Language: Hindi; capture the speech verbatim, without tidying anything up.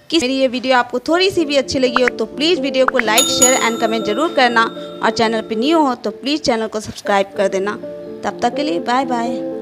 कि मेरी ये वीडियो आपको थोड़ी सी भी अच्छी लगी हो तो प्लीज़ वीडियो को लाइक शेयर एंड कमेंट जरूर करना, और चैनल पर न्यू हो तो प्लीज़ चैनल को सब्सक्राइब कर देना। तब तक के लिए बाय बाय।